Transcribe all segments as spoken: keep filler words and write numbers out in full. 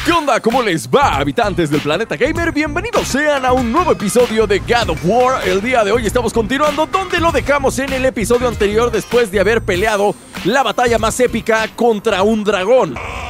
¿Qué onda? ¿Cómo les va, habitantes del planeta gamer? Bienvenidos sean a un nuevo episodio de God of War. El día de hoy estamos continuando donde lo dejamos en el episodio anterior, después de haber peleado la batalla más épica contra un dragón.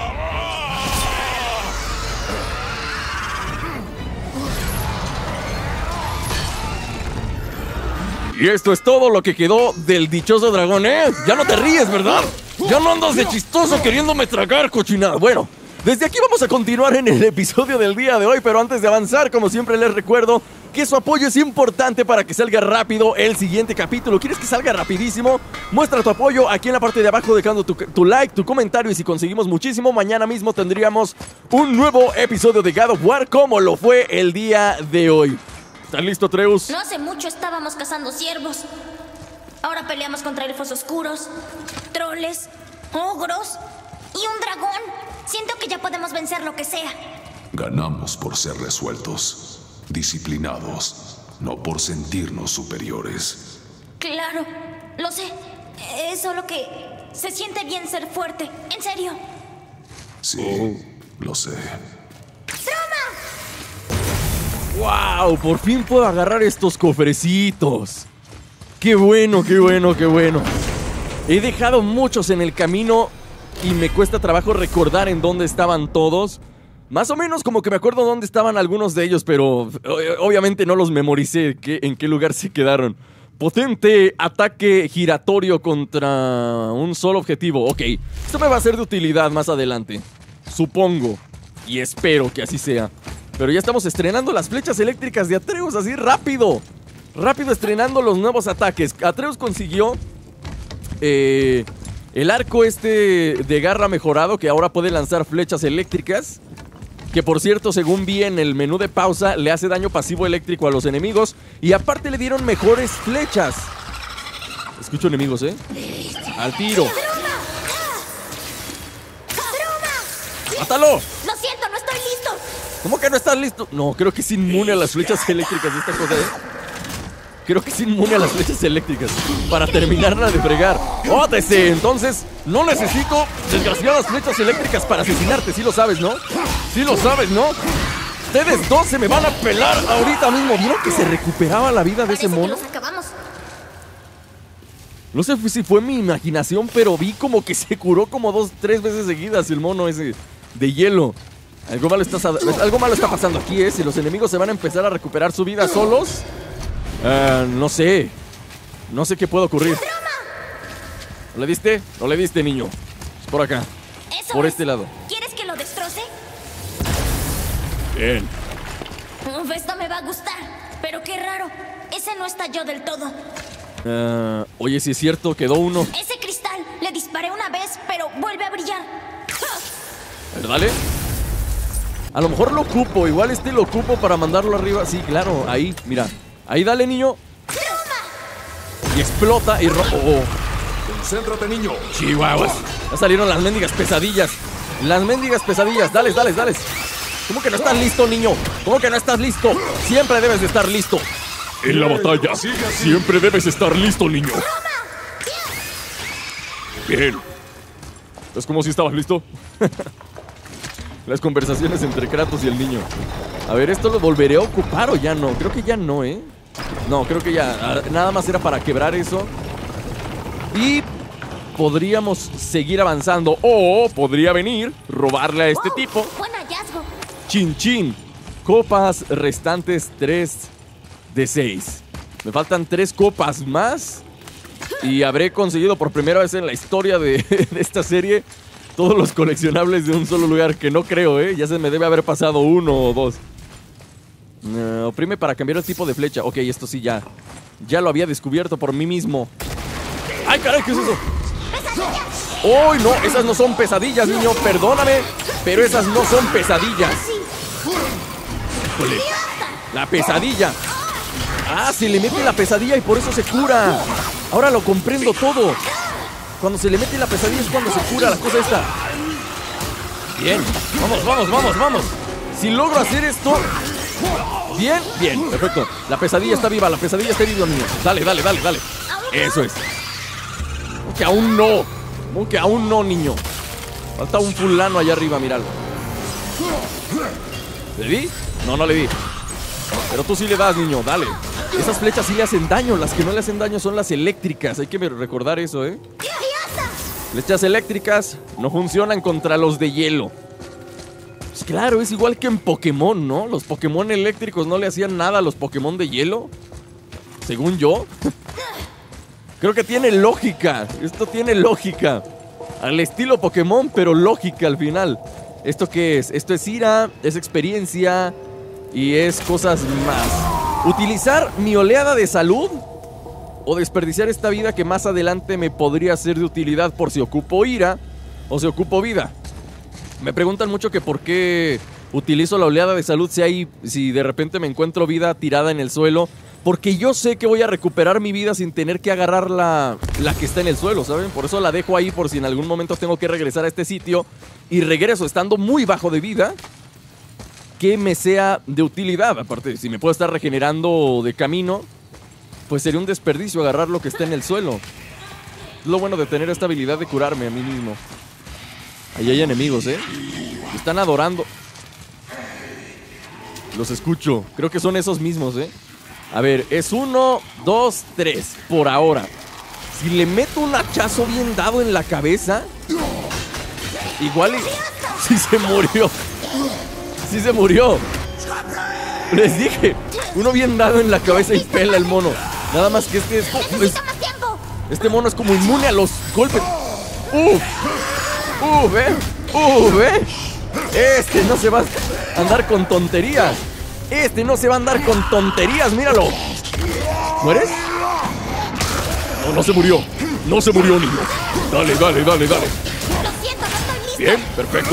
Y esto es todo lo que quedó del dichoso dragón, ¿eh? Ya no te ríes, ¿verdad? Ya no andas de chistoso queriéndome tragar, cochinada. Bueno, desde aquí vamos a continuar en el episodio del día de hoy, pero antes de avanzar, como siempre les recuerdo que su apoyo es importante para que salga rápido el siguiente capítulo. ¿Quieres que salga rapidísimo? Muestra tu apoyo aquí en la parte de abajo dejando tu, tu like, tu comentario, y si conseguimos muchísimo, mañana mismo tendríamos un nuevo episodio de God of War como lo fue el día de hoy. ¿Estás listo, Atreus? No hace mucho estábamos cazando ciervos. Ahora peleamos contra elfos oscuros, troles, ogros y un dragón. Siento que ya podemos vencer lo que sea. Ganamos por ser resueltos, disciplinados, no por sentirnos superiores. Claro, lo sé. Es solo que se siente bien ser fuerte. En serio. Sí, oh. Lo sé. ¡Wow! Por fin puedo agarrar estos cofrecitos. ¡Qué bueno, qué bueno, qué bueno! He dejado muchos en el camino y me cuesta trabajo recordar en dónde estaban todos. Más o menos como que me acuerdo dónde estaban algunos de ellos, pero obviamente no los memoricé qué, en qué lugar se quedaron. Potente ataque giratorio contra un solo objetivo. Ok, esto me va a ser de utilidad más adelante. Supongo y espero que así sea. Pero ya estamos estrenando las flechas eléctricas de Atreus, así rápido. Rápido estrenando los nuevos ataques. Atreus consiguió eh, el arco este de garra mejorado, que ahora puede lanzar flechas eléctricas. Que por cierto, según vi en el menú de pausa, le hace daño pasivo eléctrico a los enemigos. Y aparte le dieron mejores flechas. Escucho enemigos, ¿eh? Al tiro. ¡Mátalo! Lo siento, no estoy listo. ¿Cómo que no estás listo? No, creo que es inmune a las flechas eléctricas de esta cosa, ¿eh? Creo que es inmune a las flechas eléctricas. Para terminarla de fregar. ¡Ótese! Entonces, no necesito desgraciadas flechas eléctricas para asesinarte. Sí lo sabes, ¿no? Sí lo sabes, ¿no? Ustedes dos se me van a pelar ahorita mismo. ¿Vieron que se recuperaba la vida de ese mono? Parece que los acabamos. No sé si fue mi imaginación, pero vi como que se curó como dos, tres veces seguidas el mono ese de hielo. Algo malo está, algo malo está pasando aquí, ¿eh? Si los enemigos se van a empezar a recuperar su vida solos, uh, no sé. No sé qué puede ocurrir. ¿No le diste? No le diste, niño. Es por acá. Eso por es. este lado. ¿Quieres que lo destroce? Bien. Uf, esto me va a gustar. Pero qué raro. Ese no estalló del todo. Uh, oye, si es cierto, quedó uno. Ese cristal. Le disparé una vez, pero vuelve a brillar. A ver, dale. A lo mejor lo ocupo, igual este lo ocupo para mandarlo arriba. Sí, claro, ahí, mira. Ahí dale, niño. Y explota y rojo. Oh. Concéntrate, niño. Chihuahuas. Ya salieron las mendigas pesadillas. Las mendigas pesadillas. Dale, dale, dale. ¿Cómo que no estás listo, niño? ¿Cómo que no estás listo? Siempre debes de estar listo. En la batalla, siempre debes estar listo, niño. Bien. ¿Es como si estabas listo? Las conversaciones entre Kratos y el niño. A ver, ¿esto lo volveré a ocupar o ya no? Creo que ya no, ¿eh? No, creo que ya. Nada más era para quebrar eso. Y podríamos seguir avanzando. O podría venir, robarle a este wow, tipo. Buen hallazgo. Chin chin. Copas restantes tres de seis. Me faltan tres copas más. Y habré conseguido por primera vez en la historia de, de esta serie todos los coleccionables de un solo lugar, que no creo, ¿eh? Ya se me debe haber pasado uno o dos. Uh, oprime para cambiar el tipo de flecha. Ok, esto sí ya. Ya lo había descubierto por mí mismo. ¡Ay, caray! ¿Qué es eso? ¡Oh, no! Esas no son pesadillas, niño. Perdóname, pero esas no son pesadillas. Híjole. La pesadilla. Ah, se le mete la pesadilla y por eso se cura. Ahora lo comprendo todo. Cuando se le mete la pesadilla es cuando se cura la cosa esta. Bien, vamos, vamos, vamos, vamos. Si logro hacer esto. Bien, bien, perfecto. La pesadilla está viva, la pesadilla está viva, niño. Dale, dale, dale, dale. Eso es. Que aún no. Como que aún no, niño. Falta un fulano allá arriba, míralo. ¿Le di? No, no le di. Pero tú sí le das, niño, dale. Esas flechas sí le hacen daño. Las que no le hacen daño son las eléctricas. Hay que recordar eso, ¿eh? Flechas eléctricas no funcionan contra los de hielo. Pues claro, es igual que en Pokémon, ¿no? Los Pokémon eléctricos no le hacían nada a los Pokémon de hielo. Según yo. Creo que tiene lógica. Esto tiene lógica. Al estilo Pokémon, pero lógica al final. ¿Esto qué es? Esto es ira, es experiencia y es cosas más. ¿Utilizar mi oleada de salud o desperdiciar esta vida que más adelante me podría ser de utilidad por si ocupo ira o si ocupo vida? Me preguntan mucho que por qué utilizo la oleada de salud si hay, si de repente me encuentro vida tirada en el suelo. Porque yo sé que voy a recuperar mi vida sin tener que agarrar la, la que está en el suelo, ¿saben? Por eso la dejo ahí por si en algún momento tengo que regresar a este sitio. Y regreso estando muy bajo de vida, que me sea de utilidad. Aparte, si me puedo estar regenerando de camino, pues sería un desperdicio agarrar lo que está en el suelo. Es lo bueno de tener esta habilidad de curarme a mí mismo. Ahí hay enemigos, ¿eh? Me están adorando. Los escucho. Creo que son esos mismos, ¿eh? A ver, es uno, dos, tres. Por ahora. Si le meto un hachazo bien dado en la cabeza, igual y... Sí se murió. Sí se murió. Les dije, uno bien dado en la cabeza y pela el mono. Nada más que este es... es este mono es como inmune a los golpes. Uf. Uf, eh. Uf, eh. Este no se va a andar con tonterías. Este no se va a andar con tonterías, míralo. ¿Mueres? No, no se murió. No se murió, niño. Dale, dale, dale, dale. Lo siento, no estoy listo. Bien, perfecto.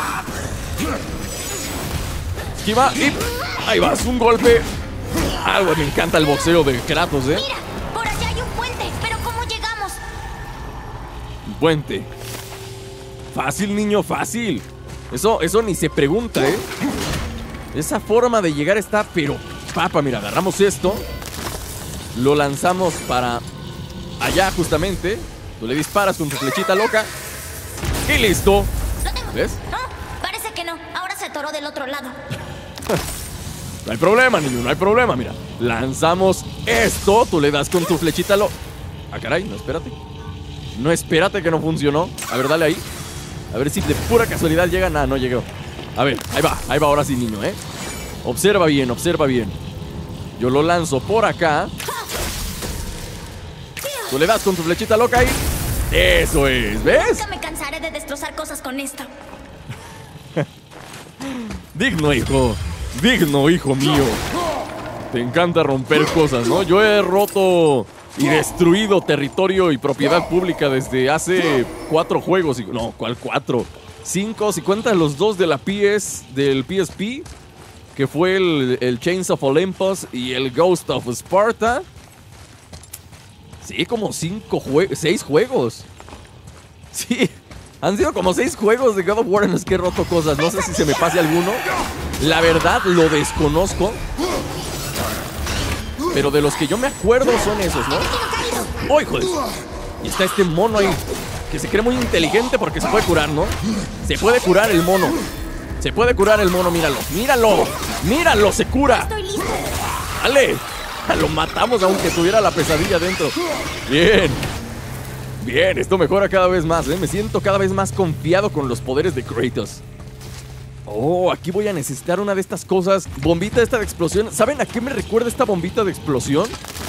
Esquiva y... Ahí vas, un golpe. Algo, me encanta el boxeo de Kratos, ¿eh? Mira, por allá hay un puente, pero ¿cómo llegamos? Un puente. Fácil, niño, fácil. Eso, eso ni se pregunta, ¿eh? Esa forma de llegar está, pero... Papa, mira, agarramos esto. Lo lanzamos para... allá, justamente. Tú le disparas con tu flechita loca. Y listo. Lo tengo. ¿Ves? No, parece que no. Ahora se atoró del otro lado. No hay problema, niño, no hay problema, mira. Lanzamos esto, tú le das con tu flechita lo... Ah, caray, no, espérate. No, espérate que no funcionó. A ver, dale ahí. A ver si de pura casualidad llega. Nada, no llegó. A ver, ahí va, ahí va ahora sí, niño, ¿eh? Observa bien, observa bien. Yo lo lanzo por acá. Tú le das con tu flechita loca ahí. Eso es, ¿ves? Nunca me cansaré de destrozar cosas con esto. Digno, hijo. Digno, hijo mío. Te encanta romper cosas, ¿no? Yo he roto y destruido territorio y propiedad pública desde hace cuatro juegos. No, ¿cuál cuatro? Cinco, si cuentas los dos de la P S, del P S P, que fue el, el Chains of Olympus y el Ghost of Sparta. Sí, como cinco juegos, seis juegos. Sí, han sido como seis juegos de God of War en los que he roto cosas. No sé si se me pase alguno. La verdad, lo desconozco. Pero de los que yo me acuerdo son esos, ¿no? ¡Oh, hijo de... Y está este mono ahí, que se cree muy inteligente porque se puede curar, ¿no? Se puede curar el mono. Se puede curar el mono, míralo. ¡Míralo! ¡Míralo! ¡Se cura! Estoy listo. ¡Dale! Lo matamos aunque tuviera la pesadilla dentro. Bien. Bien, esto mejora cada vez más, ¿eh? Me siento cada vez más confiado con los poderes de Kratos. Oh, aquí voy a necesitar una de estas cosas. Bombita esta de explosión. ¿Saben a qué me recuerda esta bombita de explosión?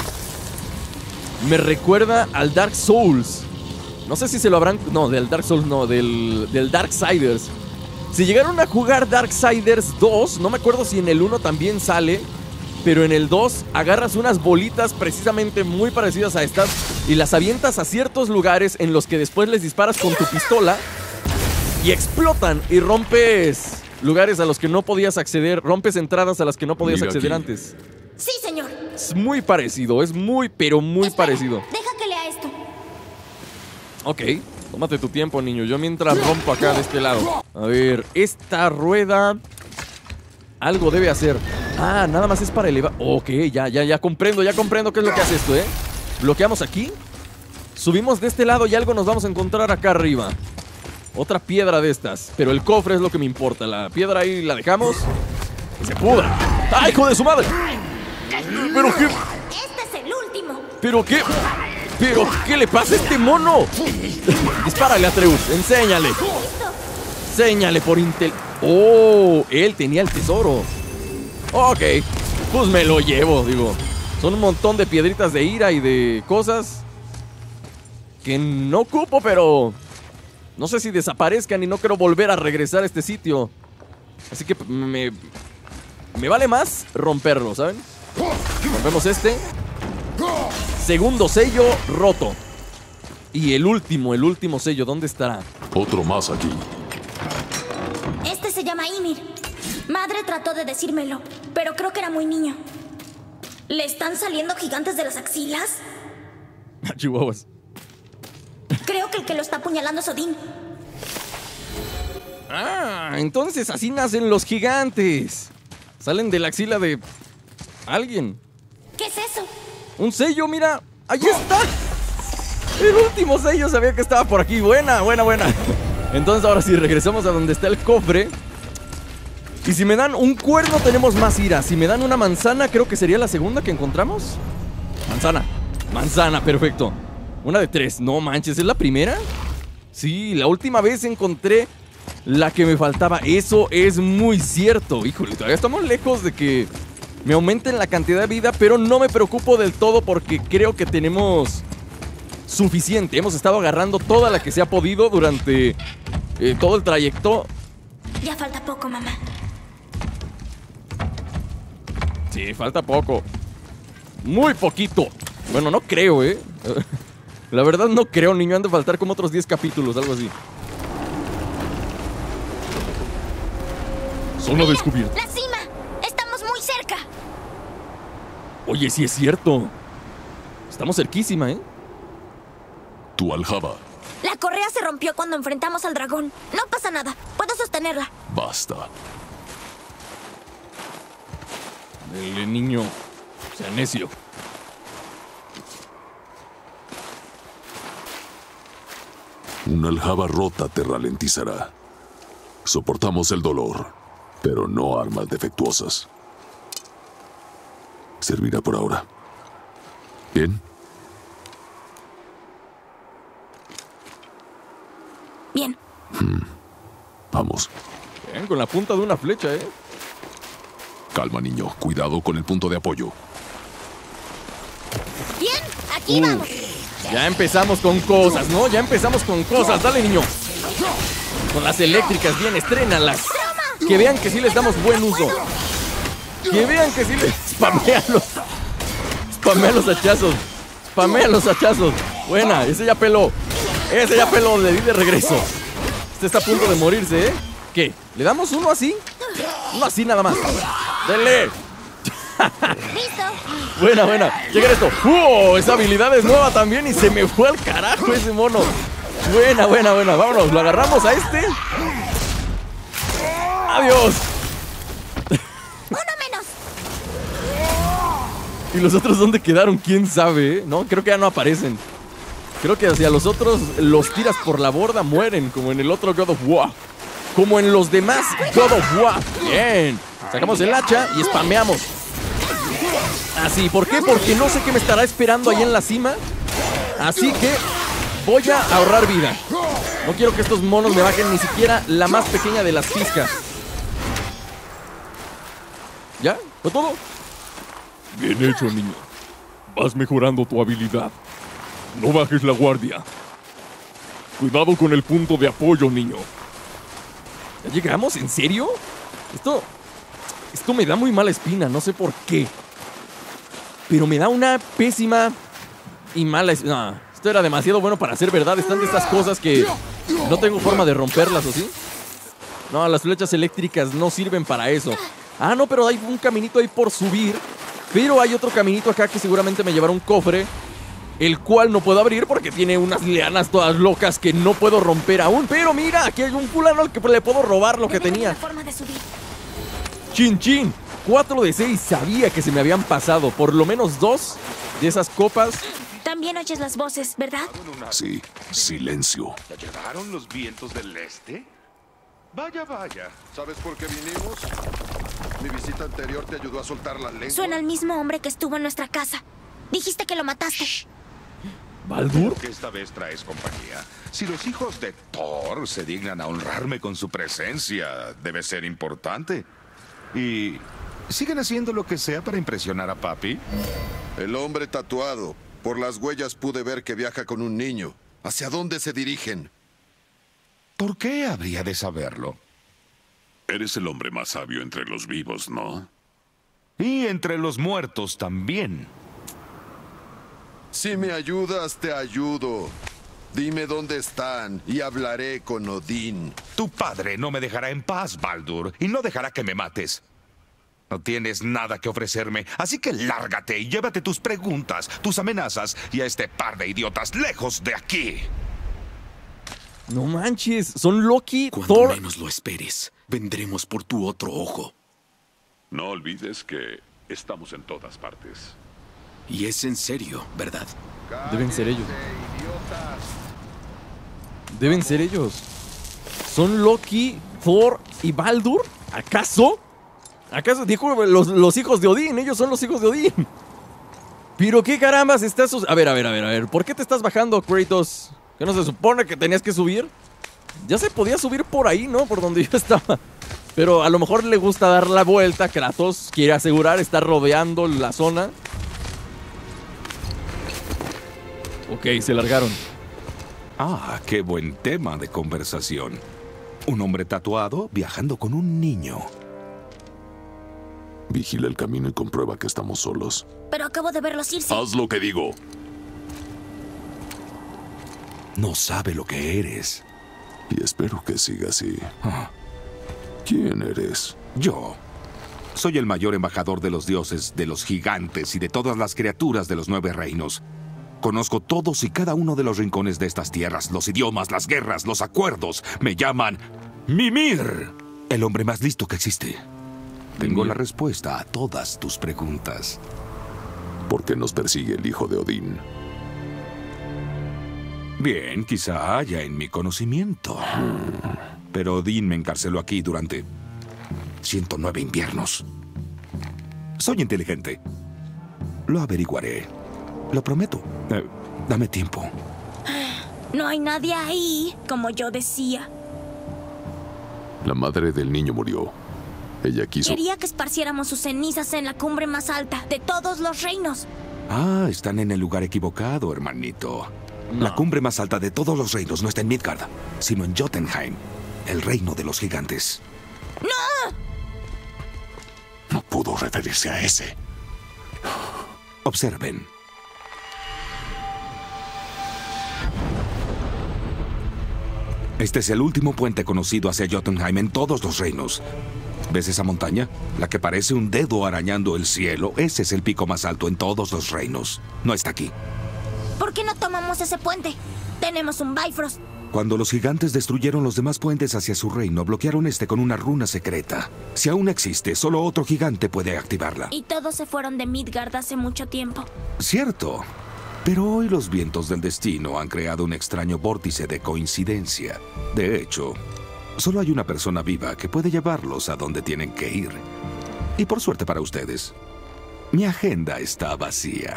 Me recuerda al Dark Souls. No sé si se lo habrán... No, del Dark Souls no, del, del Darksiders. Si llegaron a jugar Darksiders dos, no me acuerdo si en el uno también sale, pero en el dos agarras unas bolitas precisamente muy parecidas a estas y las avientas a ciertos lugares en los que después les disparas con tu pistola y explotan y rompes lugares a los que no podías acceder, rompes entradas a las que no podías Mira acceder aquí. antes. Sí, señor. Es muy parecido, es muy, pero muy Espera, parecido. Deja que lea esto. Ok, tómate tu tiempo, niño. Yo mientras rompo acá de este lado. A ver, esta rueda algo debe hacer. Ah, nada más es para elevar. Ok, ya, ya, ya comprendo, ya comprendo qué es lo que hace esto, ¿eh? Bloqueamos aquí. Subimos de este lado y algo nos vamos a encontrar acá arriba. Otra piedra de estas. Pero el cofre es lo que me importa. La piedra ahí la dejamos. Que se pudra. ¡Ay, hijo de su madre! ¿Pero qué? Este es el último. ¿Pero qué? ¿Pero qué le pasa a este mono? Dispárale, Atreus. Enséñale. Enséñale por intel... ¡Oh! Él tenía el tesoro. Ok. Pues me lo llevo, digo. Son un montón de piedritas de ira y de cosas que no ocupo, pero no sé si desaparezcan y no quiero volver a regresar a este sitio. Así que me, me vale más romperlo, ¿saben? Rompemos este. Segundo sello roto. Y el último, el último sello, ¿dónde estará? Otro más aquí. Este se llama Ymir. Madre trató de decírmelo, pero creo que era muy niño. ¿Le están saliendo gigantes de las axilas? Chihuahuas. Creo que el que lo está apuñalando es Odín. Ah, entonces así nacen los gigantes. Salen de la axila de alguien. ¿Qué es eso? Un sello, mira. ¡Ahí está! El último sello, sabía que estaba por aquí. Buena, buena, buena. Entonces ahora sí, regresamos a donde está el cofre. Y si me dan un cuerno tenemos más ira. Si me dan una manzana, creo que sería la segunda que encontramos. Manzana, manzana, perfecto. Una de tres, no manches, ¿es la primera? Sí, la última vez encontré la que me faltaba. Eso es muy cierto. Híjole, todavía estamos lejos de que me aumenten la cantidad de vida, pero no me preocupo del todo porque creo que tenemos suficiente. Hemos estado agarrando toda la que se ha podido durante eh, todo el trayecto. Ya falta poco, mamá. Sí, falta poco. Muy poquito. Bueno, no creo, ¿eh? La verdad no creo, niño. Han de faltar como otros diez capítulos, algo así. Zona descubierta. ¡La cima! ¡Estamos muy cerca! Oye, sí es cierto. Estamos cerquísima, ¿eh? Tu aljaba. La correa se rompió cuando enfrentamos al dragón. No pasa nada. Puedo sostenerla. Basta. El niño sea necio. Una aljaba rota te ralentizará. Soportamos el dolor, pero no armas defectuosas. Servirá por ahora. ¿Bien? Bien. Hmm. Vamos. Bien, con la punta de una flecha, ¿eh? Calma, niño. Cuidado con el punto de apoyo. Bien, aquí Uh. vamos. Ya empezamos con cosas, ¿no? Ya empezamos con cosas. Dale, niño. Con las eléctricas, bien, estrénalas. Que vean que sí les damos buen uso. Que vean que sí les... Spamea los... Spamea los hachazos. Spamea los hachazos. Buena, ese ya peló. Ese ya peló, le di de regreso. Este está a punto de morirse, ¿eh? ¿Qué? ¿Le damos uno así? Uno así nada más. ¡Dele! Listo. Buena, buena. Chequen esto. ¡Uh! Esa habilidad es nueva también y se me fue al carajo ese mono. Buena, buena, buena. Vámonos, lo agarramos a este. ¡Adiós! Uno menos. ¿Y los otros dónde quedaron? ¿Quién sabe? ¿Eh? No, creo que ya no aparecen. Creo que hacia los otros los tiras por la borda, mueren, como en el otro God of War. Como en los demás God of War. Bien. Sacamos el hacha y spameamos. Así, ¿por qué? Porque no sé qué me estará esperando ahí en la cima. Así que voy a ahorrar vida. No quiero que estos monos me bajen ni siquiera la más pequeña de las pizcas. ¿Ya? ¿Fue todo? Bien hecho, niño. Vas mejorando tu habilidad. No bajes la guardia. Cuidado con el punto de apoyo, niño. ¿Ya llegamos? ¿En serio? Esto... Esto me da muy mala espina, no sé por qué. Pero me da una pésima y mala espina. No, esto era demasiado bueno para ser verdad. Están de estas cosas que no tengo forma de romperlas, ¿o sí? No, las flechas eléctricas no sirven para eso. Ah, no, pero hay un caminito ahí por subir. Pero hay otro caminito acá que seguramente me llevará un cofre, el cual no puedo abrir porque tiene unas lianas todas locas que no puedo romper aún. Pero mira, aquí hay un fulano al que le puedo robar lo que Debe haber tenía. una forma de subir. Chin chin, cuatro de seis. Sabía que se me habían pasado por lo menos dos de esas copas. También también oyes las voces, ¿verdad? Sí, silencio. ¿Ya llegaron los vientos del este? Vaya, vaya. ¿Sabes por qué vinimos? Mi visita anterior te ayudó a soltar la lengua. Suena al mismo hombre que estuvo en nuestra casa. Dijiste que lo mataste. Shh. ¿Baldur? Que esta vez traes compañía. Si los hijos de Thor se dignan a honrarme con su presencia, debe ser importante. Y... ¿siguen haciendo lo que sea para impresionar a papi? El hombre tatuado. Por las huellas pude ver que viaja con un niño. ¿Hacia dónde se dirigen? ¿Por qué habría de saberlo? Eres el hombre más sabio entre los vivos, ¿no? Y entre los muertos también. Si me ayudas, te ayudo. Dime dónde están y hablaré con Odín. Tu padre no me dejará en paz, Baldur, y no dejará que me mates. No tienes nada que ofrecerme, así que lárgate y llévate tus preguntas, tus amenazas y a este par de idiotas lejos de aquí. No manches, son Loki, Cuando Thor... menos lo esperes, vendremos por tu otro ojo. No olvides que estamos en todas partes. Y es en serio, ¿verdad? Deben ser ellos. Cállense, idiotas. Deben ser ellos. ¿Son Loki, Thor y Baldur? ¿Acaso? ¿Acaso? Dijo los, los hijos de Odín. Ellos son los hijos de Odín. ¿Pero qué carambas estás... sus- A ver, a ver, a ver, a ver. ¿Por qué te estás bajando, Kratos? ¿Que no se supone que tenías que subir? Ya se podía subir por ahí, ¿no? Por donde yo estaba. Pero a lo mejor le gusta dar la vuelta. Kratos quiere asegurar, está rodeando la zona. Ok, se largaron. Ah, qué buen tema de conversación. Un hombre tatuado viajando con un niño. Vigila el camino y comprueba que estamos solos. Pero acabo de verlos irse. Haz lo que digo. No sabe lo que eres. Y espero que siga así. Ah, ¿Quién eres? yo soy el mayor embajador de los dioses, de los gigantes y de todas las criaturas de los nueve reinos. Conozco todos y cada uno de los rincones de estas tierras, los idiomas, las guerras, los acuerdos. Me llaman Mimir, el hombre más listo que existe. Tengo Mimir. la respuesta a todas tus preguntas. ¿Por qué nos persigue el hijo de Odín? Bien, quizá haya en mi conocimiento. Pero Odín me encarceló aquí durante ciento nueve inviernos. Soy inteligente. Lo averiguaré. Lo prometo. Eh, dame tiempo. No hay nadie ahí, como yo decía. La madre del niño murió. Ella quiso... Quería que esparciéramos sus cenizas en la cumbre más alta de todos los reinos. Ah, están en el lugar equivocado, hermanito. No. La cumbre más alta de todos los reinos no está en Midgard, sino en Jotunheim, el reino de los gigantes. No pudo referirse a ese. Observen. Este es el último puente conocido hacia Jotunheim en todos los reinos. ¿Ves esa montaña? La que parece un dedo arañando el cielo. Ese es el pico más alto en todos los reinos. No está aquí. ¿Por qué no tomamos ese puente? Tenemos un Bifrost. Cuando los gigantes destruyeron los demás puentes hacia su reino, bloquearon este con una runa secreta. Si aún existe, solo otro gigante puede activarla. Y todos se fueron de Midgard hace mucho tiempo. Cierto. Pero hoy los vientos del destino han creado un extraño vórtice de coincidencia. De hecho, solo hay una persona viva que puede llevarlos a donde tienen que ir. Y por suerte para ustedes, mi agenda está vacía.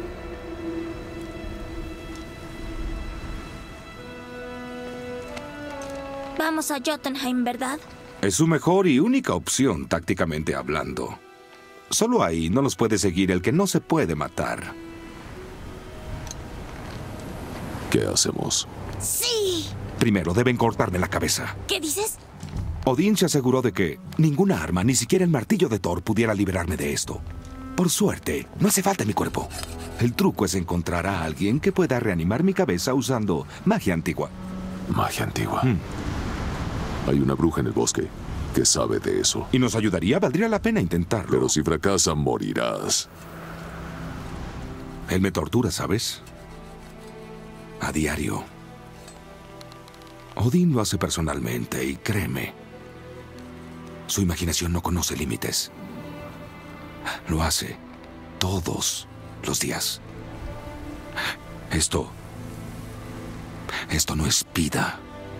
Vamos a Jotunheim, ¿verdad? Es su mejor y única opción, tácticamente hablando. Solo ahí no los puede seguir el que no se puede matar. ¿Qué hacemos? ¡Sí! Primero deben cortarme la cabeza. ¿Qué dices? Odín se aseguró de que ninguna arma, ni siquiera el martillo de Thor, pudiera liberarme de esto. Por suerte, no hace falta mi cuerpo. El truco es encontrar a alguien que pueda reanimar mi cabeza usando magia antigua. Magia antigua. Mm. Hay una bruja en el bosque que sabe de eso. ¿Y nos ayudaría? Valdría la pena intentarlo. Pero si fracasa, morirás. Él me tortura, ¿sabes? A diario. Odín lo hace personalmente y créeme, su imaginación no conoce límites. Lo hace todos los días. Esto... Esto no es vida.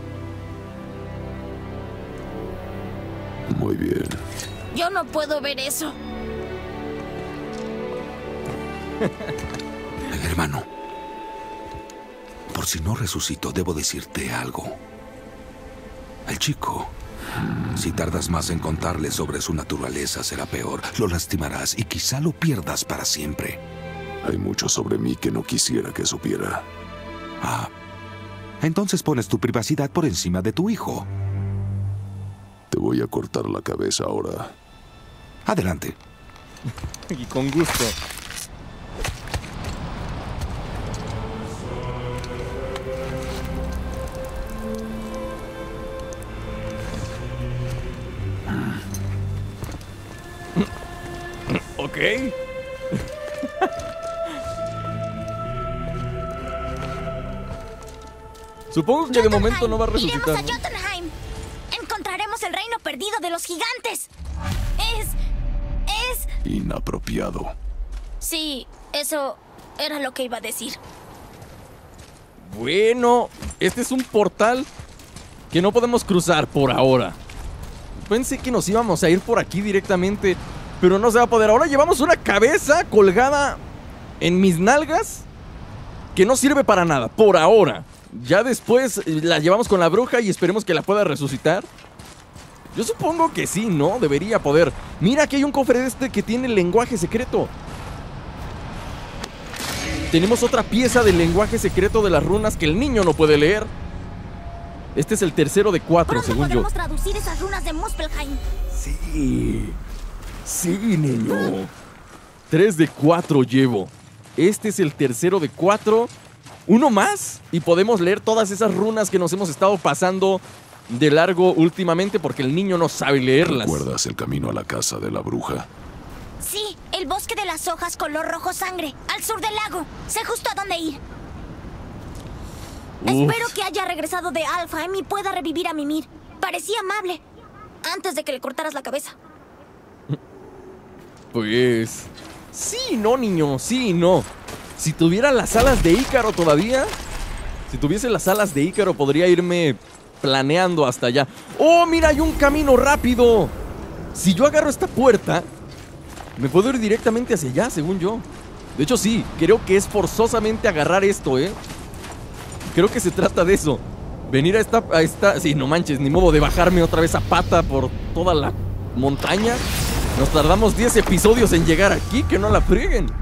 Muy bien. Yo no puedo ver eso. Hermano, por si no resucito, debo decirte algo. El chico, si tardas más en contarle sobre su naturaleza, será peor. Lo lastimarás y quizá lo pierdas para siempre. Hay mucho sobre mí que no quisiera que supiera. Ah, entonces pones tu privacidad por encima de tu hijo. Te voy a cortar la cabeza ahora. Adelante. Y con gusto. Ok. Supongo que de momento no va a resucitar. Iremos a Jotunheim. Encontraremos el reino perdido de los gigantes. Es... es... Inapropiado. Sí, eso era lo que iba a decir. Bueno, este es un portal que no podemos cruzar por ahora. Pensé que nos íbamos a ir por aquí directamente, pero no se va a poder. Ahora llevamos una cabeza colgada en mis nalgas que no sirve para nada, por ahora. Ya después la llevamos con la bruja y esperemos que la pueda resucitar. Yo supongo que sí, ¿no? Debería poder. Mira, aquí hay un cofre de este que tiene lenguaje secreto. Tenemos otra pieza del lenguaje secreto de las runas que el niño no puede leer. Este es el tercero de cuatro, Pronto según yo. podremos traducir esas runas de Muspelheim. Sí, sí, niño. Tres de cuatro llevo. Este es el tercero de cuatro. Uno más y podemos leer todas esas runas que nos hemos estado pasando de largo últimamente porque el niño no sabe leerlas. ¿Recuerdas el camino a la casa de la bruja? Sí, el bosque de las hojas color rojo sangre, al sur del lago. Sé justo a dónde ir. Uf. Espero que haya regresado de Alfheim y pueda revivir a Mimir. Parecía amable antes de que le cortaras la cabeza. Pues... sí, no, niño, sí, no. Si tuviera las alas de Ícaro todavía, si tuviese las alas de Ícaro, podría irme planeando hasta allá. ¡Oh, mira, hay un camino rápido! Si yo agarro esta puerta, me puedo ir directamente hacia allá, según yo. De hecho, sí, creo que es forzosamente agarrar esto, ¿eh? Creo que se trata de eso. Venir a esta... a esta... sí, no manches, ni modo de bajarme otra vez a pata por toda la montaña. Nos tardamos diez episodios en llegar aquí, que no la frieguen.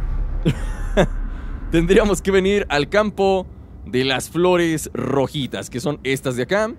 Tendríamos que venir al campo de las flores rojitas, que son estas de acá.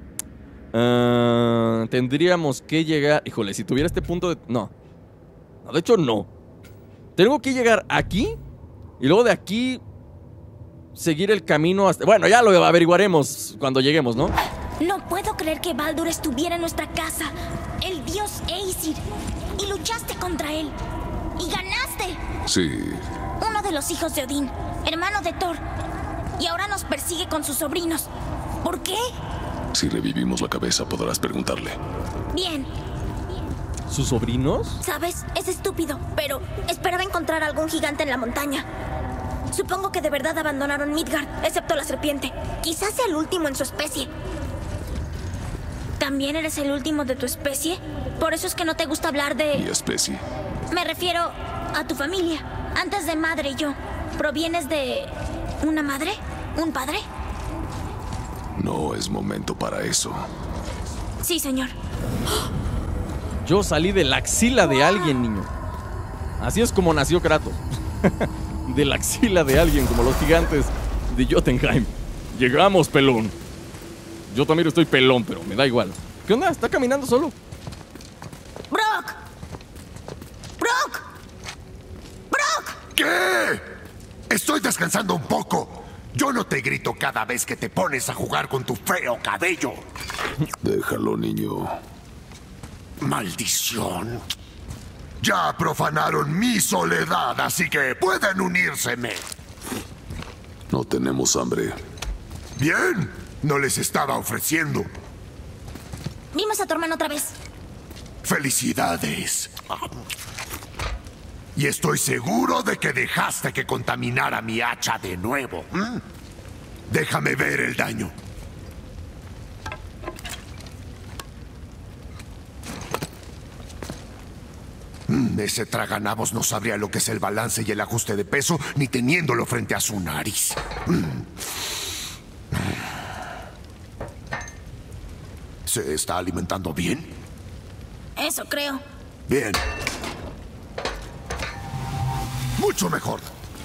Uh, tendríamos que llegar... híjole, si tuviera este punto de... No. No, de hecho no. Tengo que llegar aquí y luego de aquí seguir el camino hasta... bueno, ya lo averiguaremos cuando lleguemos, ¿no? No puedo creer que Baldur estuviera en nuestra casa. El dios Aesir. Y luchaste contra él. Y ganaste. Sí. Uno de los hijos de Odín, hermano de Thor. Y ahora nos persigue con sus sobrinos. ¿Por qué? Si revivimos la cabeza, podrás preguntarle. Bien. ¿Sus sobrinos? ¿Sabes? Es estúpido, pero esperaba encontrar algún gigante en la montaña. Supongo que de verdad abandonaron Midgard, excepto la serpiente. Quizás sea el último en su especie. ¿También eres el último de tu especie? Por eso es que no te gusta hablar de... Mi especie. Me refiero a tu familia. Antes de madre y yo. ¿Provienes de una madre? ¿Un padre? No es momento para eso. Sí, señor. Yo salí de la axila de alguien, niño. Así es como nació Kratos. De la axila de alguien, como los gigantes de Jotunheim. Llegamos, pelón. Yo también estoy pelón, pero me da igual. ¿Qué onda? ¿Está caminando solo? ¡Brock! ¡Brock! ¡Brock! ¿Qué? Estoy descansando un poco. Yo no te grito cada vez que te pones a jugar con tu feo cabello. Déjalo, niño. ¡Maldición! Ya profanaron mi soledad, así que pueden unírseme. No tenemos hambre. Bien, no les estaba ofreciendo. Vimos a tu hermano otra vez. ¡Felicidades! Y estoy seguro de que dejaste que contaminara mi hacha de nuevo. ¿Mm? Déjame ver el daño. Mm, ese traganabos no sabría lo que es el balance y el ajuste de peso, ni teniéndolo frente a su nariz. Mm. ¿Se está alimentando bien? Eso creo. Bien. Mucho mejor.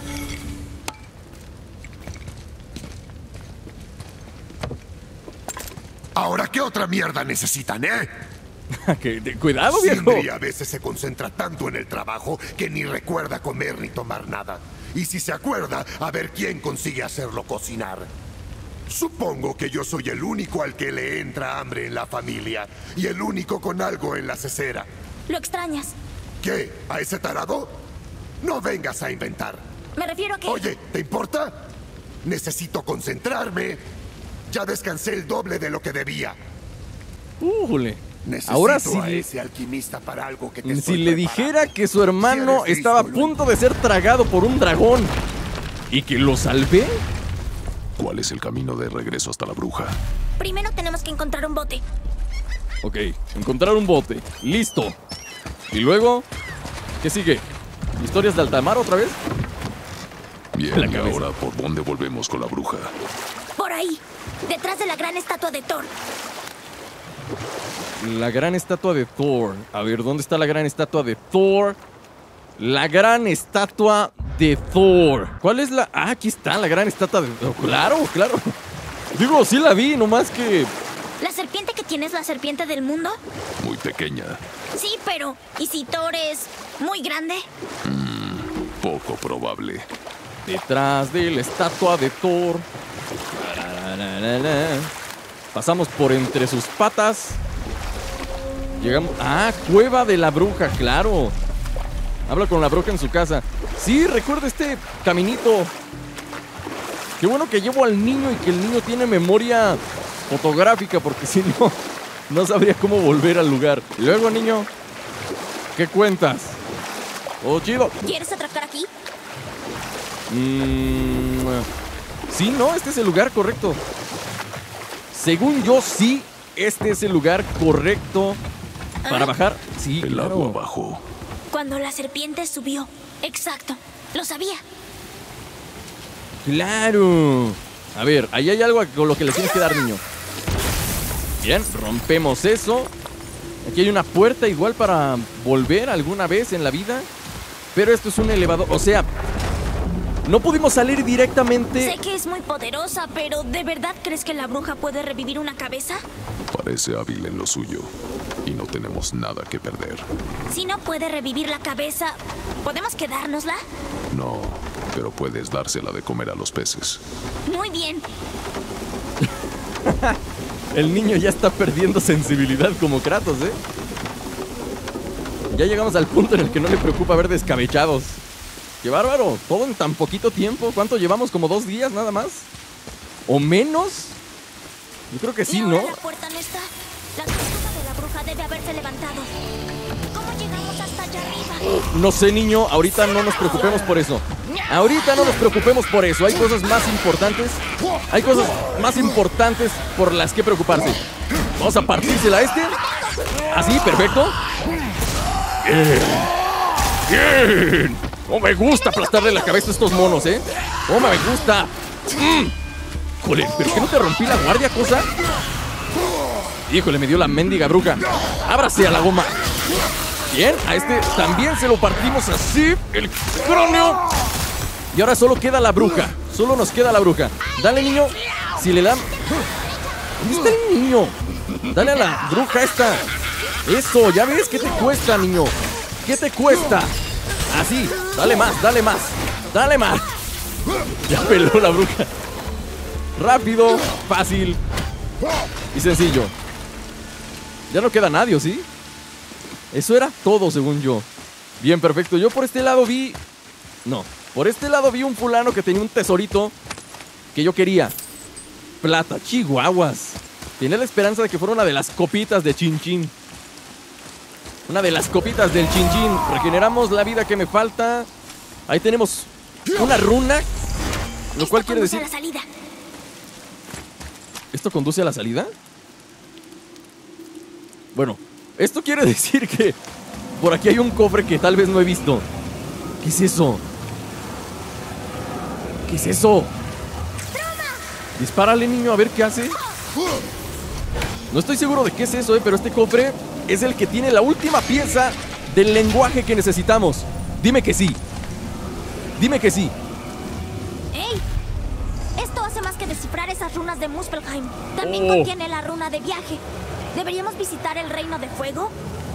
Ahora, ¿qué otra mierda necesitan, eh? Que- de- Cuidado, viejo. Sindri a veces se concentra tanto en el trabajo que ni recuerda comer ni tomar nada. Y si se acuerda, a ver quién consigue hacerlo cocinar. Supongo que yo soy el único al que le entra hambre en la familia y el único con algo en la cesera. Lo extrañas. ¿Qué? ¿A ese tarado? No vengas a inventar. Me refiero a que... Oye, ¿te importa? Necesito concentrarme. Ya descansé el doble de lo que debía. Újule. Necesito Ahora sí, a le- ese alquimista para algo que te si estoy le preparando. dijera que su hermano Si eres estaba a listo, punto de ser tragado por un dragón y que lo salvé. ¿Cuál es el camino de regreso hasta la bruja? Primero tenemos que encontrar un bote. Ok, encontrar un bote. Listo. Y luego, ¿qué sigue? ¿Historias de altamar otra vez? Bien, La y cabeza. ahora, ¿por dónde volvemos con la bruja? Por ahí. Detrás de la gran estatua de Thor. La gran estatua de Thor. A ver, ¿dónde está la gran estatua de Thor? La gran estatua de Thor. ¿Cuál es la...? Ah, aquí está la gran estatua de Thor. Claro, claro. Digo, sí la vi, nomás que... ¿La serpiente que tiene es la serpiente del mundo? Muy pequeña, Sí, pero... ¿y si Thor es muy grande? poco probable. Detrás de la estatua de Thor. Tarararara. Pasamos por entre sus patas. Llegamos... Ah, cueva de la bruja, claro. Habla con la bruja en su casa. Sí, recuerda este caminito. Qué bueno que llevo al niño y que el niño tiene memoria fotográfica, porque si no, no sabría cómo volver al lugar. Y luego, niño, ¿qué cuentas? ¿Todo chido? ¿Quieres atracar aquí? Mm, sí, no, este es el lugar correcto. Según yo, sí, este es el lugar correcto para bajar. Sí, El claro. agua abajo. Cuando la serpiente subió. Exacto. Lo sabía. Claro. A ver, ahí hay algo con lo que le tienes que dar, niño. Bien, rompemos eso. Aquí hay una puerta igual para volver alguna vez en la vida. Pero esto es un elevador. O sea, no pudimos salir directamente. Sé que es muy poderosa, pero ¿de verdad crees que la bruja puede revivir una cabeza? Parece hábil en lo suyo. Y no tenemos nada que perder. Si no puede revivir la cabeza, ¿podemos quedárnosla? No, pero puedes dársela de comer a los peces. Muy bien. El niño ya está perdiendo sensibilidad como Kratos, ¿eh? Ya llegamos al punto en el que no le preocupa ver descabechados. ¡Qué bárbaro! Todo en tan poquito tiempo. ¿Cuánto llevamos? ¿Como dos días nada más? ¿O menos? Yo creo que sí, ¿Y ¿no? ahora la puerta no está? La cabeza de la bruja debe haberse levantado. ¿Cómo llegamos hasta allá arriba? No sé, niño. Ahorita no nos preocupemos por eso. Ahorita no nos preocupemos por eso. Hay cosas más importantes. Hay cosas más importantes por las que preocuparse. Vamos a partírsela a este. Así, perfecto. Bien. Bien. Oh, me gusta aplastarle la cabeza a estos monos, ¿eh? Oh, me gusta. Mm. Híjole, ¿pero qué no te rompí la guardia, cosa? Híjole, me dio la mendiga bruja. Ábrase a la goma. Bien, a este también se lo partimos así. El cráneo. Y ahora solo queda la bruja. Solo nos queda la bruja. Dale, niño. Si le dan... ¿Dónde está el niño? Dale a la bruja esta. Eso, ya ves, ¿qué te cuesta, niño? ¿Qué te cuesta? Así, dale más, dale más. Dale más. Ya peló la bruja. Rápido, fácil y sencillo. Ya no queda nadie, ¿sí? Eso era todo, según yo. Bien, perfecto. Yo por este lado vi... No, por este lado vi un fulano que tenía un tesorito que yo quería. Plata, chihuahuas. Tenía la esperanza de que fuera una de las copitas de Chin Chin. Una de las copitas del Chin Chin. Regeneramos la vida que me falta. Ahí tenemos una runa, lo Esta cual quiere conduce decir... a la salida. ¿Esto conduce a la salida? Bueno, esto quiere decir que por aquí hay un cofre que tal vez no he visto. ¿Qué es eso? ¿Qué es eso? Dispárale, niño, a ver qué hace. No estoy seguro de qué es eso, eh, pero este cofre es el que tiene la última pieza del lenguaje que necesitamos. Dime que sí. Dime que sí. ¡Ey! Esto hace más que descifrar esas runas de Muspelheim. También Oh. contiene la runa de viaje. ¿Deberíamos visitar el Reino de Fuego?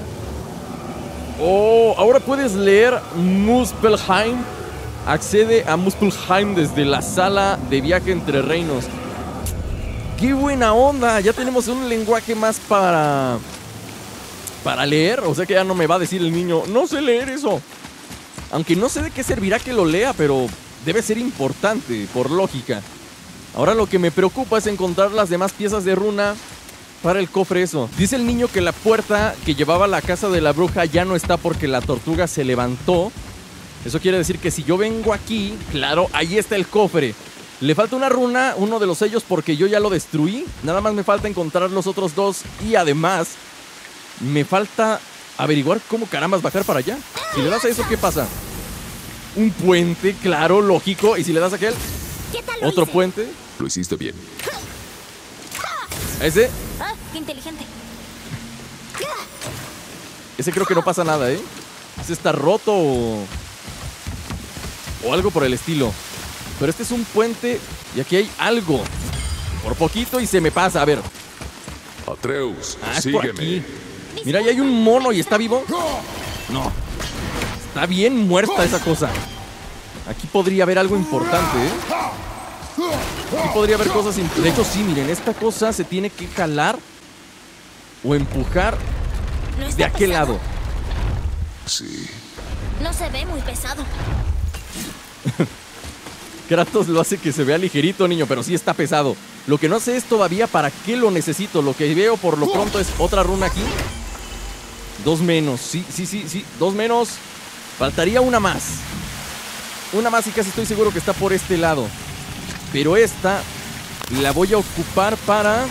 Oh, ahora puedes leer Muspelheim. Accede a Muspelheim desde la sala de viaje entre reinos. ¡Qué buena onda! Ya tenemos un lenguaje más para... Para leer. O sea que ya no me va a decir el niño, no sé leer eso. Aunque no sé de qué servirá que lo lea, pero debe ser importante, por lógica. Ahora lo que me preocupa es encontrar las demás piezas de runa para el cofre eso. Dice el niño que la puerta que llevaba a la casa de la bruja ya no está porque la tortuga se levantó. Eso quiere decir que si yo vengo aquí, claro, ahí está el cofre. Le falta una runa, uno de los sellos, porque yo ya lo destruí. Nada más me falta encontrar los otros dos. Y además, me falta averiguar cómo carambas bajar para allá. Si le das a eso, ¿qué pasa? Un puente, claro, lógico. Y si le das a aquel, ¿Qué tal lo otro hice? puente. Lo hiciste bien. Ese, Ah, qué inteligente. ese creo que no pasa nada, ¿eh? Ese está roto o... o algo por el estilo. Pero este es un puente y aquí hay algo. Por poquito y se me pasa, a ver. Atreus, Ah, es por sígueme. aquí. Mira, ahí hay un mono y está vivo. No. Está bien muerta esa cosa. Aquí podría haber algo importante, ¿eh? Aquí podría haber cosas... imp- De hecho, sí, miren. Esta cosa se tiene que jalar o empujar ¿No está de aquel pesado? lado. Sí. No se ve muy pesado. Kratos lo hace que se vea ligerito, niño, pero sí está pesado. Lo que no sé es todavía para qué lo necesito. Lo que veo por lo pronto es otra runa aquí. Dos menos, sí, sí, sí, sí. Dos menos. Faltaría una más. Una más y casi estoy seguro que está por este lado. Pero esta la voy a ocupar para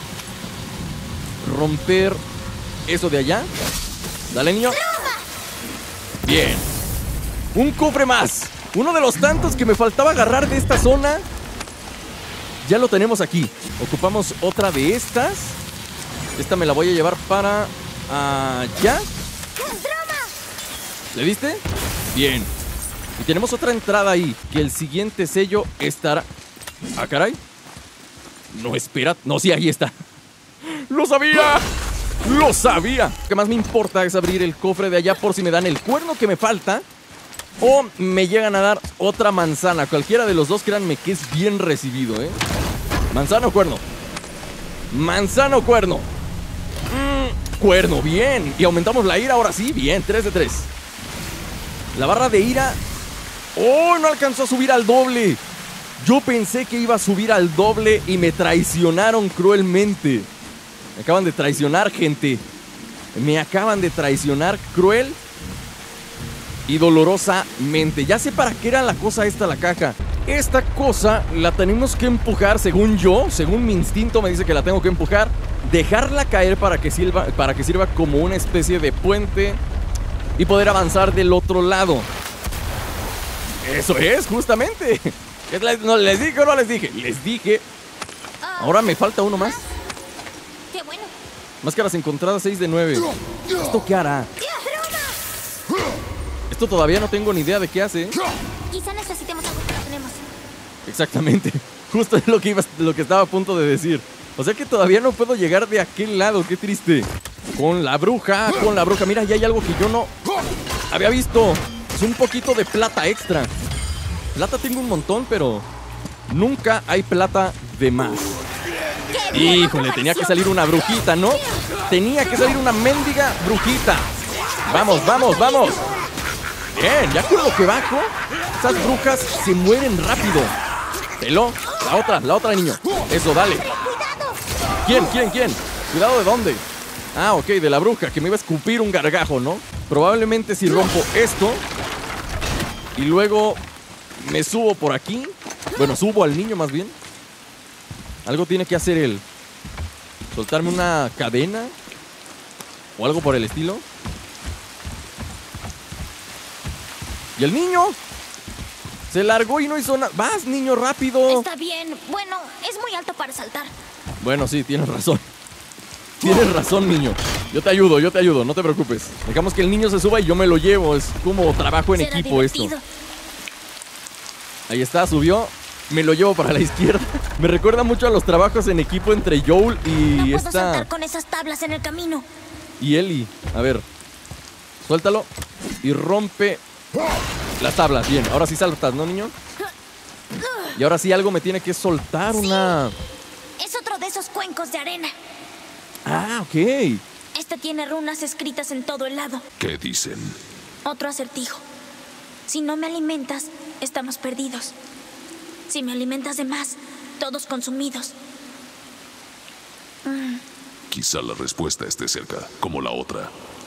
romper eso de allá. Dale, niño. Bien. Un cofre más. Uno de los tantos que me faltaba agarrar de esta zona. Ya lo tenemos aquí. Ocupamos otra de estas. Esta me la voy a llevar para allá. ¿Le viste? Bien. Y tenemos otra entrada ahí. Que el siguiente sello estará... Ah, caray. No, espera. No, sí, ahí está. ¡Lo sabía! ¡Lo sabía! Lo que más me importa es abrir el cofre de allá por si me dan el cuerno que me falta. O me llegan a dar otra manzana. Cualquiera de los dos, créanme que es bien recibido, ¿eh? ¿Manzana o cuerno? Manzana o cuerno. Mm, cuerno, bien. Y aumentamos la ira, ahora sí, bien, tres de tres. La barra de ira... ¡Oh, no alcanzó a subir al doble! Yo pensé que iba a subir al doble y me traicionaron cruelmente. Me acaban de traicionar, gente. Me acaban de traicionar cruel y dolorosamente. Ya sé para qué era la cosa esta, la caja. Esta cosa la tenemos que empujar, según yo, según mi instinto me dice que la tengo que empujar. Dejarla caer para que sirva, para que sirva como una especie de puente y poder avanzar del otro lado. Eso es, justamente. ¿No les dije o no les dije? Les dije. Ahora me falta uno más. ¡Qué bueno! Máscaras encontradas, seis de nueve. ¿Esto qué hará? Esto todavía no tengo ni idea de qué hace. Quizá necesitemos algo que no tenemos. Exactamente. Justo es lo que, iba, lo que estaba a punto de decir. O sea que todavía no puedo llegar de aquel lado. Qué triste. Con la bruja, con la bruja. Mira, ya hay algo que yo no había visto. Es un poquito de plata extra. Plata tengo un montón, pero nunca hay plata de más. Híjole, tenía que salir una brujita, ¿no? Tenía que salir una mendiga brujita. Vamos, vamos, vamos. Bien, ya con lo que bajo, esas brujas se mueren rápido. Pelo, la otra, la otra, niño. Eso, dale. ¿Quién, quién, quién? Cuidado, ¿de dónde? Ah, ok, de la bruja, que me iba a escupir un gargajo, ¿no? Probablemente si rompo esto y luego me subo por aquí. Bueno, subo al niño más bien. Algo tiene que hacer él. soltarme una cadena o algo por el estilo. ¿Y el niño? Se largó y no hizo nada. ¡Vas, niño, rápido! Está bien. Bueno, es muy alto para saltar. Bueno, sí, tienes razón. Tienes razón, niño. Yo te ayudo, yo te ayudo, no te preocupes. Dejamos que el niño se suba y yo me lo llevo. Es como trabajo en Será equipo divertido. esto. Ahí está, subió. Me lo llevo para la izquierda. Me recuerda mucho a los trabajos en equipo entre Joel y No puedo esta... saltar con esas tablas en el camino. Y Ellie. A ver. Suéltalo. Y rompe las tablas. Bien, ahora sí saltas, ¿no, niño? Y ahora sí algo me tiene que soltar una... Es otro de esos cuencos de arena. Ah, ok. Este tiene runas escritas en todo el lado. ¿Qué dicen? Otro acertijo. Si no me alimentas, estamos perdidos. Si me alimentas de más, todos consumidos. Mm. Quizá la respuesta esté cerca, como la otra.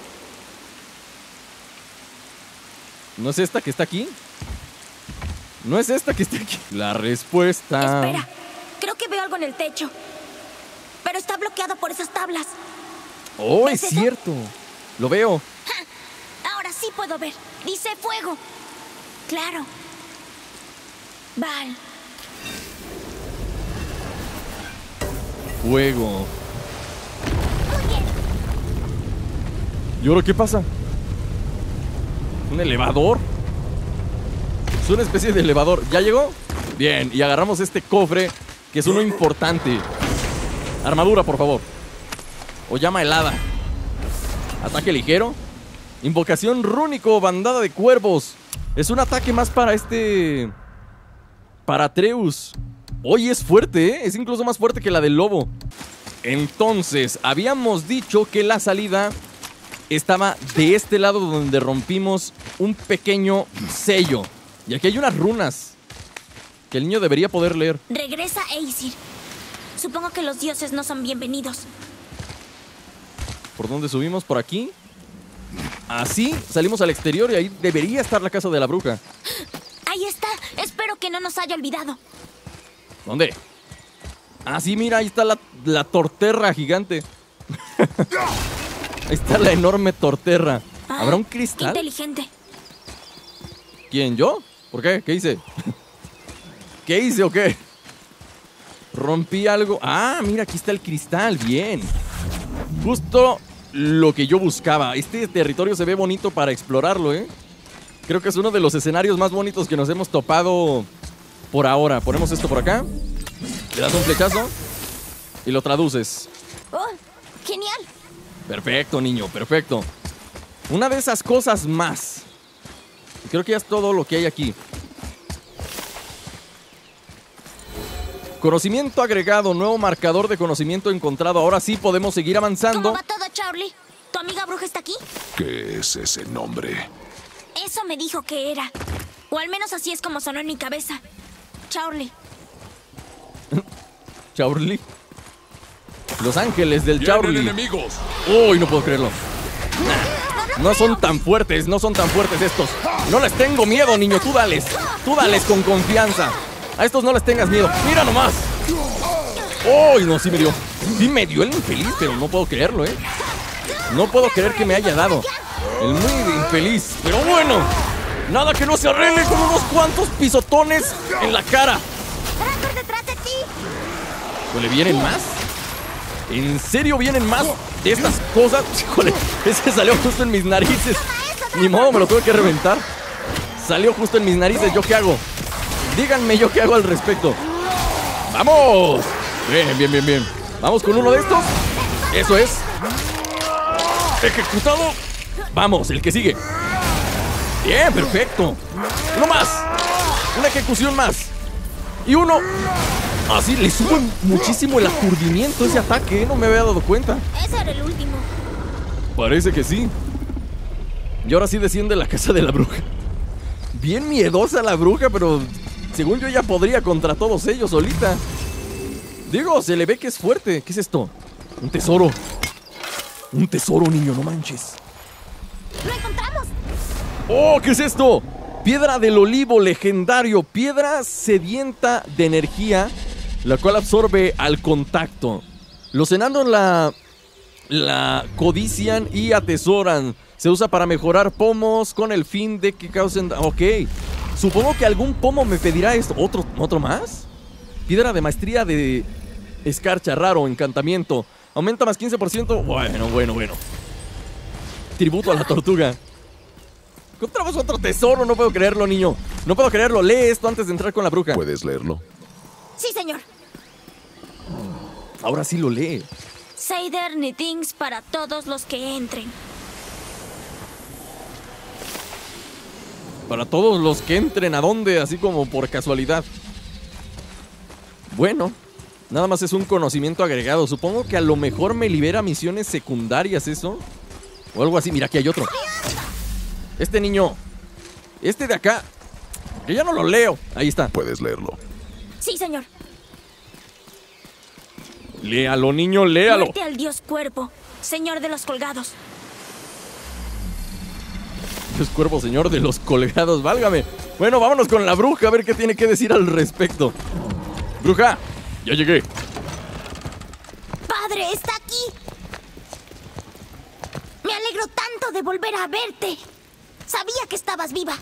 ¿No es esta que está aquí? ¿No es esta que está aquí? La respuesta... Espera, creo que veo algo en el techo. Pero está bloqueado por esas tablas. Oh, ¿Ves es eso? cierto. Lo veo. ¡Ja! Ahora sí puedo ver. Dice fuego. Claro. Val. Fuego. Muy bien. ¿Y ahora qué pasa? ¿Un elevador? Es una especie de elevador. ¿Ya llegó? Bien, y agarramos este cofre, que es uno importante. Armadura, por favor. O llama helada. Ataque ligero. Invocación rúnico, bandada de cuervos. Es un ataque más para este... para Atreus. Hoy es fuerte, ¿eh? Es incluso más fuerte que la del lobo. Entonces, habíamos dicho que la salida estaba de este lado donde rompimos un pequeño sello. Y aquí hay unas runas que el niño debería poder leer. Regresa Aesir. Supongo que los dioses no son bienvenidos. ¿Por dónde subimos? ¿Por aquí? Así salimos al exterior y ahí debería estar la casa de la bruja. Ahí está. Espero que no nos haya olvidado. ¿Dónde? Ah, sí, mira, ahí está la, la torterra gigante. Ahí está la enorme torterra. ¿Habrá un Qué cristal? inteligente. ¿Quién, yo? ¿Por qué? ¿Qué hice? ¿Qué hice o qué? Rompí algo. Ah, mira, aquí está el cristal. Bien. Justo lo que yo buscaba. Este territorio se ve bonito para explorarlo, ¿eh? Creo que es uno de los escenarios más bonitos que nos hemos topado por ahora. Ponemos esto por acá. Le das un flechazo y lo traduces. Oh, genial. Perfecto, niño, perfecto. Una de esas cosas más. Creo que ya es todo lo que hay aquí. Conocimiento agregado, nuevo marcador de conocimiento encontrado. Ahora sí podemos seguir avanzando. ¿Cómo va todo, Charlie? ¿Tu amiga bruja está aquí? ¿Qué es ese nombre? Eso me dijo que era. O al menos así es como sonó en mi cabeza. Charlie. Charlie. Los ángeles del Charlie. enemigos! Uy, no puedo creerlo. No son tan fuertes, no son tan fuertes estos. No les tengo miedo, niño. Tú dales. Tú dales con confianza. A estos no les tengas miedo. ¡Mira nomás! ¡Uy, no! Sí me dio. Sí me dio el infeliz, pero no puedo creerlo, ¿eh? No puedo creer que me haya dado. El muy infeliz. Pero bueno, nada que no se arregle con unos cuantos pisotones en la cara. ¡Raptor detrás de ti! ¿Le vienen más? ¿En serio vienen más de estas cosas? Híjole, ese salió justo en mis narices. Ni modo, me lo tuve que reventar. Salió justo en mis narices, ¿yo qué hago? Díganme yo qué hago al respecto. ¡Vamos! Bien, bien, bien, bien. Vamos con uno de estos. Eso es. Ejecutado. Vamos, el que sigue. Bien, perfecto. Uno más. Una ejecución más. Y uno. Así, le sube muchísimo el aturdimiento ese ataque, ¿eh? No me había dado cuenta. Ese era el último. Parece que sí. Y ahora sí desciende la casa de la bruja. Bien miedosa la bruja, pero según yo ya podría contra todos ellos solita. Digo, se le ve que es fuerte. ¿Qué es esto? Un tesoro. Un tesoro, niño, no manches. ¡Lo encontramos! ¡Oh! ¿Qué es esto? Piedra del olivo legendario. Piedra sedienta de energía, la cual absorbe al contacto. Los enanos la, la codician y atesoran. Se usa para mejorar pomos con el fin de que causen... Ok. Supongo que algún pomo me pedirá esto. ¿Otro, otro más? Piedra de maestría de escarcha, raro, encantamiento. Aumenta más quince por ciento. Bueno, bueno, bueno. Tributo a la tortuga. Encontramos otro tesoro, no puedo creerlo, niño. No puedo creerlo, lee esto antes de entrar con la bruja. ¿Puedes leerlo? Sí, señor. Ahora sí lo lee. Seider Knitings para todos los que entren. Para todos los que entren, ¿a dónde? Así como por casualidad. Bueno, nada más es un conocimiento agregado. Supongo que a lo mejor me libera misiones secundarias eso. O algo así. Mira, aquí hay otro. Este niño. Este de acá. Que ya no lo leo. Ahí está. Puedes leerlo. Sí, señor. Léalo, niño, léalo. Muerte al dios cuervo, señor de los colgados. Dios cuervo, señor de los colgados, válgame. Bueno, vámonos con la bruja a ver qué tiene que decir al respecto. Bruja, ya llegué. Padre, está aquí. Me alegro tanto de volver a verte. Sabía que estabas viva.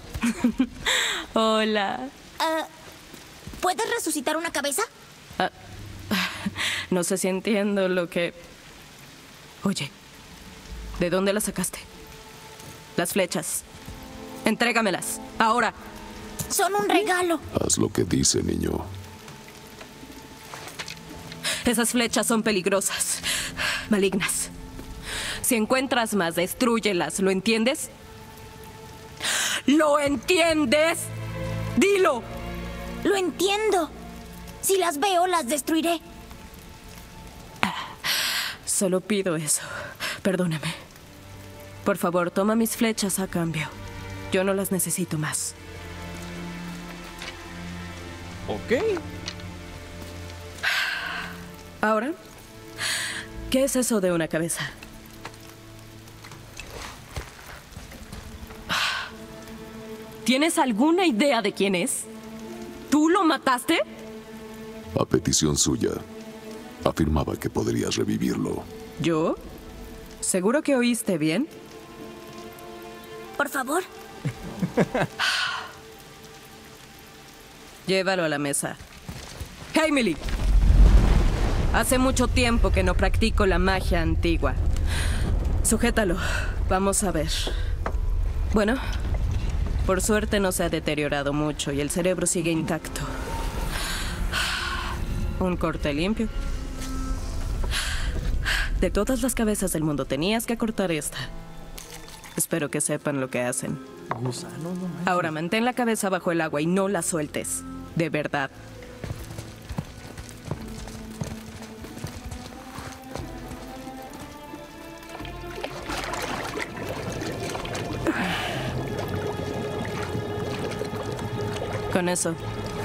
Hola. Uh, ¿Puedes resucitar una cabeza? Uh, no sé si entiendo lo que... Oye, ¿de dónde las sacaste? Las flechas. Entrégamelas, ahora. Son un regalo. Haz lo que dice, niño. Esas flechas son peligrosas, malignas. Si encuentras más, destrúyelas, ¿lo entiendes? ¿Lo entiendes? ¡Dilo! Lo entiendo. Si las veo, las destruiré. Solo pido eso. Perdóname. Por favor, toma mis flechas a cambio. Yo no las necesito más. Ok. Ahora, ¿qué es eso de una cabeza? ¿Tienes alguna idea de quién es? ¿Tú lo mataste? A petición suya, afirmaba que podrías revivirlo. ¿Yo? ¿Seguro que oíste bien? Por favor. Llévalo a la mesa. ¡Emily! Hace mucho tiempo que no practico la magia antigua. Sujétalo. Vamos a ver. Bueno, por suerte no se ha deteriorado mucho y el cerebro sigue intacto. Un corte limpio. De todas las cabezas del mundo tenías que cortar esta. Espero que sepan lo que hacen. Gusano, no manches. Ahora mantén la cabeza bajo el agua y no la sueltes. De verdad. Con eso.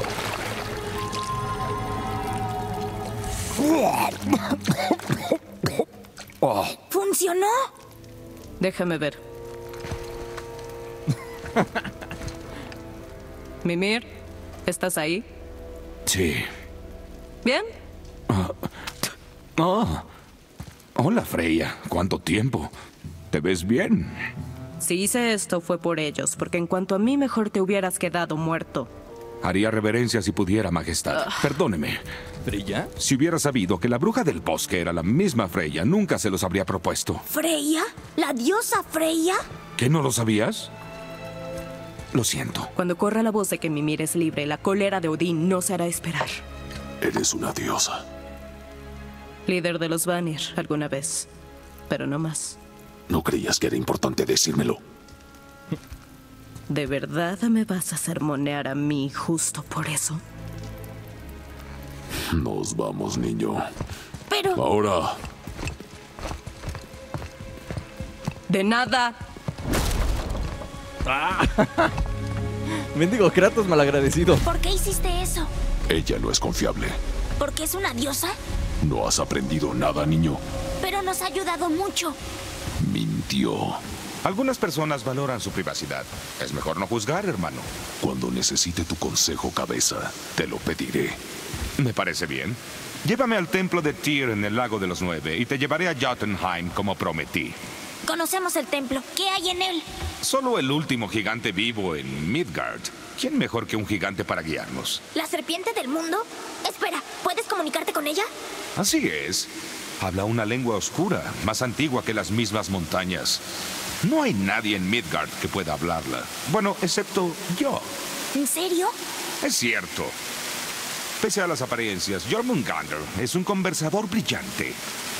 ¡Funcionó! Déjame ver. Mimir, ¿estás ahí? Sí. ¿Bien? Oh. Hola, Freya. ¿Cuánto tiempo? ¿Te ves bien? Si hice esto fue por ellos, porque en cuanto a mí mejor te hubieras quedado muerto. Haría reverencia si pudiera, Majestad. Perdóneme. ¿Freya? Si hubiera sabido que la bruja del bosque era la misma Freya, nunca se los habría propuesto. ¿Freya? ¿La diosa Freya? ¿Qué, no lo sabías? Lo siento. Cuando corra la voz de que Mimir es libre, la cólera de Odín no se hará esperar. Eres una diosa. Líder de los Vanir, alguna vez. Pero no más. ¿No creías que era importante decírmelo? ¿De verdad me vas a sermonear a mí justo por eso? Nos vamos, niño. Pero... Ahora. ¡De nada! Mendigo Kratos malagradecido. ¿Por qué hiciste eso? Ella no es confiable. ¿Porque es una diosa? No has aprendido nada, niño. Pero nos ha ayudado mucho. Mintió. Algunas personas valoran su privacidad. Es mejor no juzgar, hermano. Cuando necesite tu consejo, cabeza, te lo pediré. Me parece bien. Llévame al templo de Tyr en el lago de los nueve y te llevaré a Jotunheim como prometí. Conocemos el templo. ¿Qué hay en él? Solo el último gigante vivo en Midgard. ¿Quién mejor que un gigante para guiarnos? ¿La serpiente del mundo? Espera, ¿puedes comunicarte con ella? Así es. Habla una lengua oscura, más antigua que las mismas montañas. No hay nadie en Midgard que pueda hablarla. Bueno, excepto yo. ¿En serio? Es cierto. Pese a las apariencias, Jormungandr es un conversador brillante.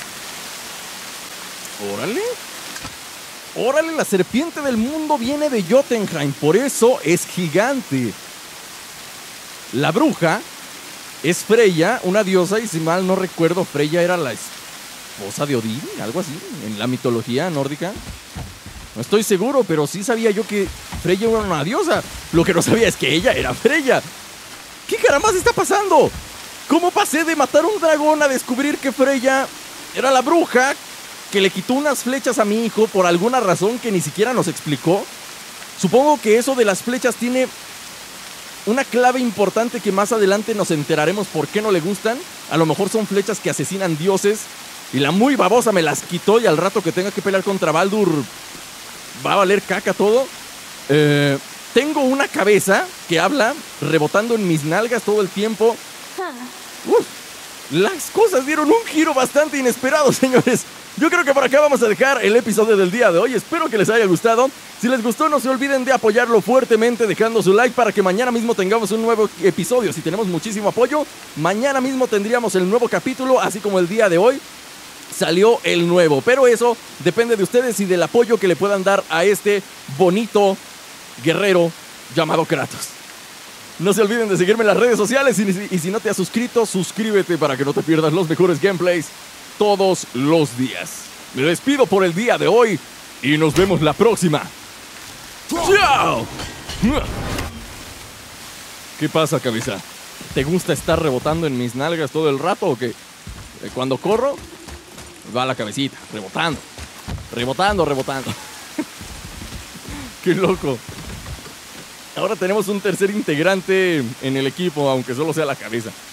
Órale. Órale, la serpiente del mundo viene de Jotunheim, por eso es gigante. La bruja es Freya, una diosa, y si mal no recuerdo, Freya era la esposa de Odín, algo así, en la mitología nórdica. No estoy seguro, pero sí sabía yo que Freya era una diosa. Lo que no sabía es que ella era Freya. ¿Qué caramba está pasando? ¿Cómo pasé de matar un dragón a descubrir que Freya era la bruja que le quitó unas flechas a mi hijo por alguna razón que ni siquiera nos explicó? Supongo que eso de las flechas tiene una clave importante que más adelante nos enteraremos por qué no le gustan. A lo mejor son flechas que asesinan dioses y la muy babosa me las quitó y al rato que tenga que pelear contra Baldur va a valer caca todo. Eh, tengo una cabeza que habla rebotando en mis nalgas todo el tiempo. Uf, las cosas dieron un giro bastante inesperado, señores. Yo creo que por acá vamos a dejar el episodio del día de hoy. Espero que les haya gustado. Si les gustó, no se olviden de apoyarlo fuertemente dejando su like para que mañana mismo tengamos un nuevo episodio. Si tenemos muchísimo apoyo, mañana mismo tendríamos el nuevo capítulo, así como el día de hoy salió el nuevo. Pero eso depende de ustedes y del apoyo que le puedan dar a este bonito guerrero llamado Kratos. No se olviden de seguirme en las redes sociales y, y si no te has suscrito, suscríbete para que no te pierdas los mejores gameplays todos los días. Me despido por el día de hoy y nos vemos la próxima. ¡Chao! ¿Qué pasa, cabeza? ¿Te gusta estar rebotando en mis nalgas todo el rato o qué? Cuando corro, va la cabecita, rebotando. Rebotando, rebotando. ¡Qué loco! Ahora tenemos un tercer integrante en el equipo, aunque solo sea la cabeza.